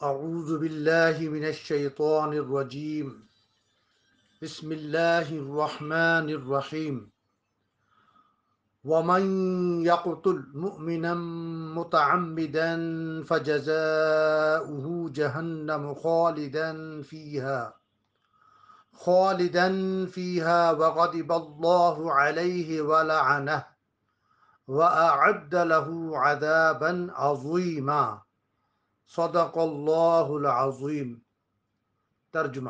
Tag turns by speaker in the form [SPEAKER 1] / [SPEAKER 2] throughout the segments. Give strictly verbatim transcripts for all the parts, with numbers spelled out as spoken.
[SPEAKER 1] اعوذ باللہ من الشیطان الرجیم بسم اللہ الرحمن الرحیم ومن يقتل مؤمنا متعمدا فجزاؤه جہنم خالدا فيها خالدا فيها وغضب الله عليه ولعنه وأعد له عذابا عظيما صدق اللہ العظیم۔ ترجمہ: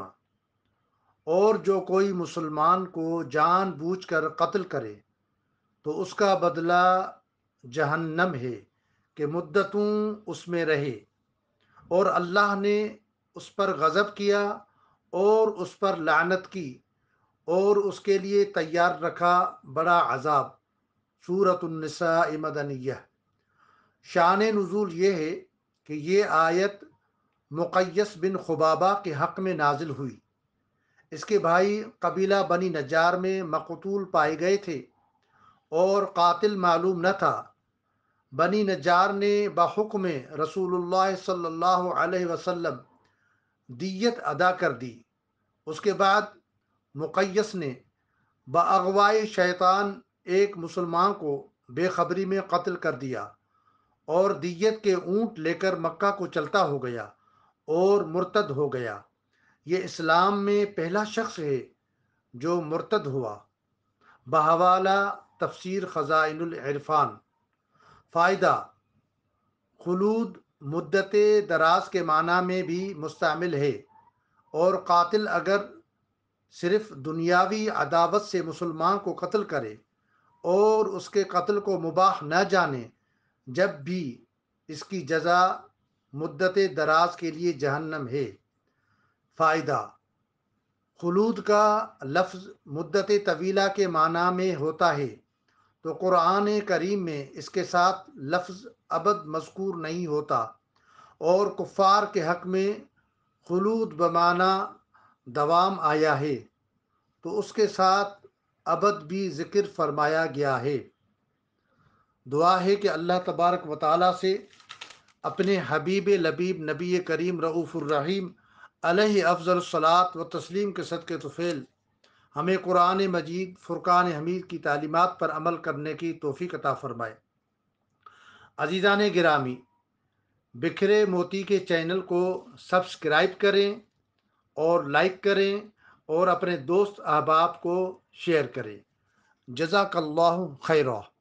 [SPEAKER 1] اور جو کوئی مسلمان کو جان بوجھ کر قتل کرے تو اس کا بدلہ جہنم ہے کہ مدتوں اس میں رہے، اور اللہ نے اس پر غضب کیا اور اس پر لعنت کی اور اس کے لیے تیار رکھا بڑا عذاب۔ سورۃ النساء مدنیہ۔ شان نزول یہ ہے کہ یہ آیت مقیس بن خبابہ کے حق میں نازل ہوئی۔ اس کے بھائی قبیلہ بنی نجار میں مقتول پائے گئے تھے اور قاتل معلوم نہ تھا۔ بنی نجار نے بحکم رسول اللہ صلی اللہ علیہ وسلم دیت ادا کر دی۔ اس کے بعد مقیس نے باغوائے شیطان ایک مسلمان کو بے خبری میں قتل کر دیا اور دیت کے اونٹ لے کر مکہ کو چلتا ہو گیا اور مرتد ہو گیا۔ یہ اسلام میں پہلا شخص ہے جو مرتد ہوا۔ بحوالہ تفسیر خزائن العرفان۔ فائدہ: خلود مدت دراز کے معنی میں بھی مستعمل ہے، اور قاتل اگر صرف دنیاوی عداوت سے مسلمان کو قتل کرے اور اس کے قتل کو مباح نہ جانے، جب بھی اس کی جزا مدت دراز کے لیے جہنم ہے۔ فائدہ: خلود کا لفظ مدت طویلہ کے معنی میں ہوتا ہے، تو قرآن کریم میں اس کے ساتھ لفظ ابد مذکور نہیں ہوتا، اور کفار کے حق میں خلود بمعنی دوام آیا ہے تو اس کے ساتھ ابد بھی ذکر فرمایا گیا ہے۔ دعا ہے کہ اللہ تبارک و تعالیٰ سے اپنے حبیب لبیب نبی کریم رؤوف الرحیم علیہ افضل الصلاۃ و تسلیم کے صدقے طفیل ہمیں قرآن مجید فرقان حمید کی تعلیمات پر عمل کرنے کی توفیق عطا فرمائے۔ عزیزان گرامی، بکھرے موتی کے چینل کو سبسکرائب کریں اور لائک کریں اور اپنے دوست احباب کو شیئر کریں۔ جزاک اللہ خیرہ۔